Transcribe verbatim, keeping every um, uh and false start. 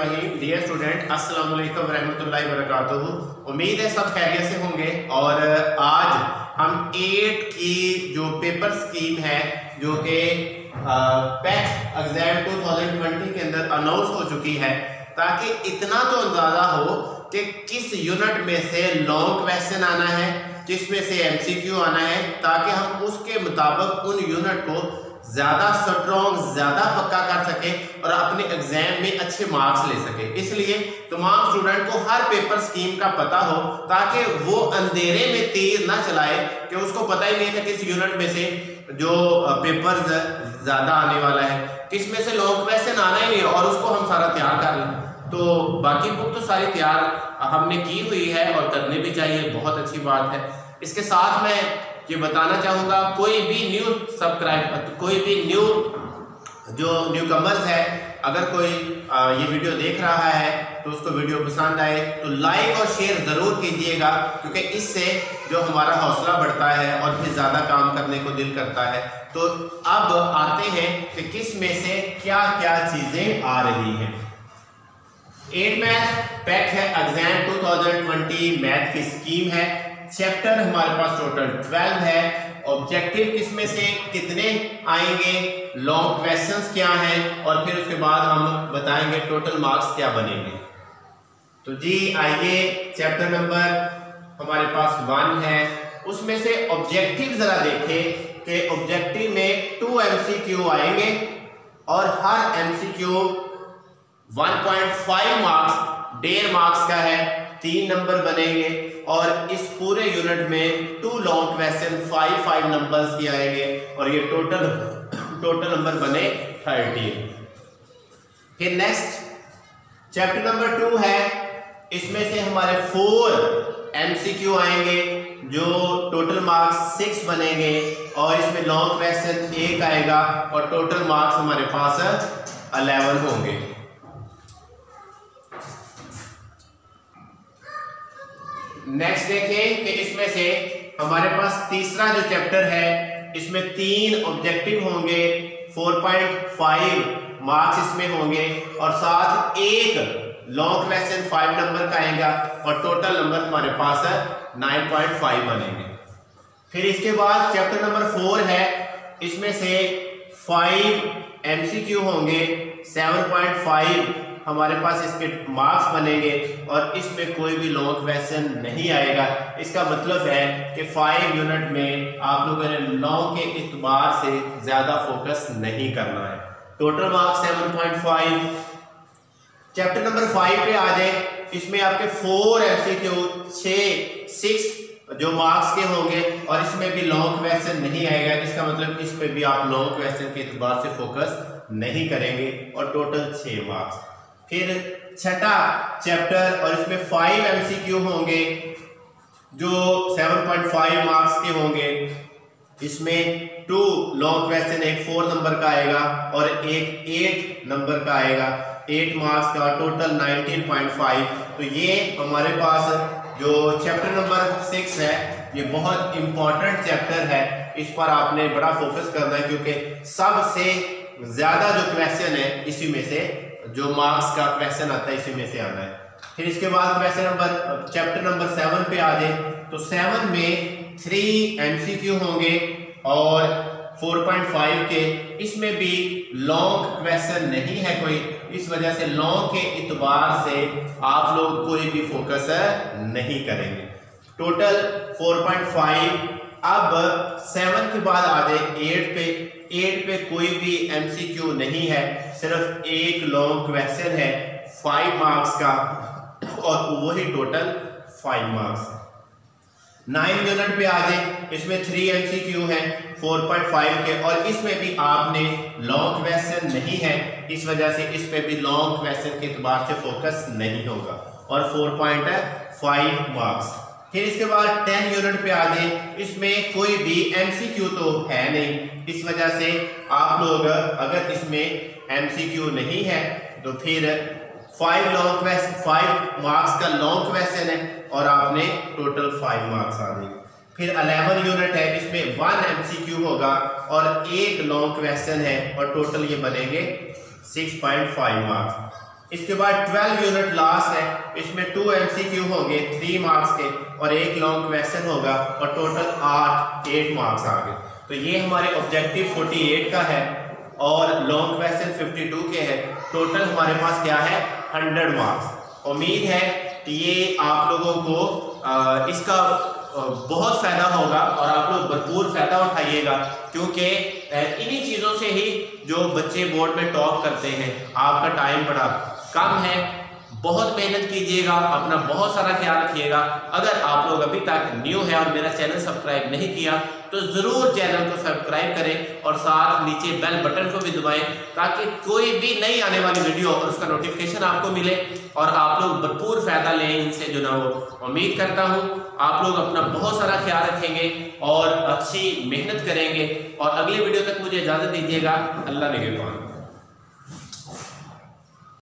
बिस्मिल्लाहिर्रहमानिर्रहीम। Dear student, अस्सलाम वालेकुम रहमतुल्लाहि वबरकातुहू। उम्मीद है सब खैरियत से होंगे। और आज हम एट की जो पेपर स्कीम है जो कि pack exam two thousand twenty के अंदर अनाउंस हो चुकी है, ताकि इतना तो अंदाजा हो कि किस यूनिट में से लॉन्ग क्वेश्चन आना है, किस में से एमसीक्यू आना है, ताकि हम उसके मुताबिक उन यूनिट को ज़्यादा स्ट्रॉन्ग, ज़्यादा पक्का कर सके और अपने एग्जाम में अच्छे मार्क्स ले सके। इसलिए तमाम स्टूडेंट को हर पेपर स्कीम का पता हो, ताकि वो अंधेरे में तीर ना चलाए कि उसको पता ही नहीं था किस यूनिट में से जो पेपर ज़्यादा आने वाला है, किस में से लॉन्ग क्वेश्चन आना ही नहीं और उसको हम सारा तैयार कर लें। तो बाकी बुक तो सारी तैयार हमने की हुई है और करनी भी चाहिए, बहुत अच्छी बात है। इसके साथ मैं ये बताना चाहूँगा, कोई भी न्यू सब्सक्राइब कोई भी न्यू जो न्यू कमर्स है, अगर कोई आ, ये वीडियो देख रहा है तो उसको वीडियो पसंद आए तो लाइक और शेयर ज़रूर कीजिएगा, क्योंकि इससे जो हमारा हौसला बढ़ता है और फिर ज़्यादा काम करने को दिल करता है। तो अब आते हैं कि किस में से क्या क्या चीज़ें आ रही हैं। एट मैथ पैक है, exam two thousand twenty math की स्कीम है। चैप्टर हमारे पास टोटल ट्वेल्व है। ऑब्जेक्टिव किसमें से कितने आएंगे, लॉन्ग क्वेश्चंस क्या हैं, और फिर उसके बाद हम बताएंगे टोटल मार्क्स क्या बनेंगे। तो जी आइए, चैप्टर नंबर हमारे पास वन है, उसमें से ऑब्जेक्टिव जरा देखें कि ऑब्जेक्टिव में टू एमसीक्यू आएंगे और हर MCQ one point five marks, डेढ़ मार्क्स का है, तीन नंबर बनेंगे। और इस पूरे यूनिट में two long question five five numbers की आएंगे और ये टोटल टोटल नंबर बने थर्टी। फिर नेक्स्ट चैप्टर नंबर टू है, इसमें से हमारे फोर एमसीक्यू आएंगे जो टोटल मार्क्स सिक्स बनेंगे और इसमें लॉन्ग क्वेश्चन एक आएगा और टोटल मार्क्स हमारे पास अलेवन होंगे। नेक्स्ट देखें कि इसमें से हमारे पास तीसरा जो चैप्टर है, इसमें तीन ऑब्जेक्टिव होंगे, फोर पॉइंट फाइव मार्क्स इसमें होंगे और साथ एक लॉन्ग क्वेश्चन फाइव नंबर का आएगा और टोटल नंबर हमारे पास है नाइन पॉइंट फाइव बनेंगे। फिर इसके बाद चैप्टर नंबर फोर है, इसमें से फाइव एमसीक्यू होंगे, सेवन पॉइंट फाइव हमारे पास इसके मार्क्स बनेंगे और इसमें कोई भी लॉन्ग क्वेश्चन नहीं आएगा। इसका मतलब है कि फाइव यूनिट में आप लोगों ने लॉन्ग के इतबार से ज्यादा फोकस नहीं करना है। Total marks seven point five. Chapter number five पे आ जाए, इसमें आपके फोर एमसीक्यू, छह सिक्स जो मार्क्स के होंगे और इसमें भी लॉन्ग क्वेश्चन नहीं आएगा। इसका मतलब इस पे भी आप लॉन्ग क्वेश्चन के इतबार से फोकस नहीं करेंगे और टोटल छह मार्क्स। फिर छठा चैप्टर और इसमें फाइव एमसीक्यू होंगे जो सेवन पॉइंट फाइव मार्क्स के होंगे। इसमें टू लॉन्ग क्वेश्चन, एक फोर नंबर का आएगा और एक एट नंबर का आएगा, एट मार्क्स का, टोटल नाइनटीन पॉइंट फाइव। तो ये हमारे पास जो चैप्टर नंबर सिक्स है, ये बहुत इंपॉर्टेंट चैप्टर है, इस पर आपने बड़ा फोकस करना है, क्योंकि सबसे ज्यादा जो क्वेश्चन है इसी में से, जो मार्क्स का क्वेश्चन आता है इसी में से आना है। फिर इसके बाद question number chapter number seven पे आ जाए, तो सेवन में थ्री एमसीक्यू होंगे और फोर पॉइंट फाइव के, इसमें भी लॉन्ग क्वेश्चन नहीं है कोई, इस वजह से लॉन्ग के इतबार से आप लोग कोई भी फोकस नहीं करेंगे। Total four point five. अब सेवन के बाद आ जाए एट पे, एट पे कोई भी एमसीक्यू नहीं है, सिर्फ एक लॉन्ग क्वेश्चन है फाइव मार्क्स का और वही total five marks. Nine unit पे आ जाए, इसमें थ्री एमसीक्यू है फोर पॉइंट फाइव के और इसमें भी आपने लॉन्ग क्वेश्चन नहीं है, इस वजह से इस पे भी लॉन्ग क्वेश्चन के एतबार से फोकस नहीं होगा और फोर पॉइंट फाइव मार्क्स। फिर इसके बाद टेन यूनिट पे आ जाए, इसमें कोई भी एमसीक्यू तो है नहीं, इस वजह से आप लोग अगर इसमें एमसीक्यू नहीं है तो फिर five long question, five marks का लॉन्ग क्वेश्चन है और आपने टोटल फाइव मार्क्स आ जाएंगे। फिर इलेवन यूनिट है, इसमें वन एमसीक्यू होगा और एक लॉन्ग क्वेश्चन है और टोटल ये बनेंगे सिक्स पॉइंट फाइव मार्क्स। इसके बाद ट्वेल्व यूनिट लास्ट है, इसमें टू एमसीक्यू होंगे थ्री मार्क्स के और एक लॉन्ग क्वेश्चन होगा और टोटल आठ एट मार्क्स आ गए। तो ये हमारे ऑब्जेक्टिव अड़तालीस का है और लॉन्ग क्वेश्चन बावन के है। टोटल हमारे पास क्या है सौ मार्क्स। उम्मीद है कि ये आप लोगों को आ, इसका बहुत फायदा होगा और आप लोग भरपूर फायदा उठाइएगा, क्योंकि इन्हीं चीज़ों से ही जो बच्चे बोर्ड में टॉप करते हैं। आपका टाइम बड़ा कम है, बहुत मेहनत कीजिएगा, अपना बहुत सारा ख्याल रखिएगा। अगर आप लोग अभी तक न्यू है और मेरा चैनल सब्सक्राइब नहीं किया तो ज़रूर चैनल को सब्सक्राइब करें और साथ नीचे बेल बटन को भी दबाएं, ताकि कोई भी नई आने वाली वीडियो और उसका नोटिफिकेशन आपको मिले और आप लोग भरपूर फ़ायदा लें इनसे जो ना वो। उम्मीद करता हूँ आप लोग अपना बहुत सारा ख्याल रखेंगे और अच्छी मेहनत करेंगे और अगली वीडियो तक मुझे इजाज़त दीजिएगा। अल्लाह निगहबान।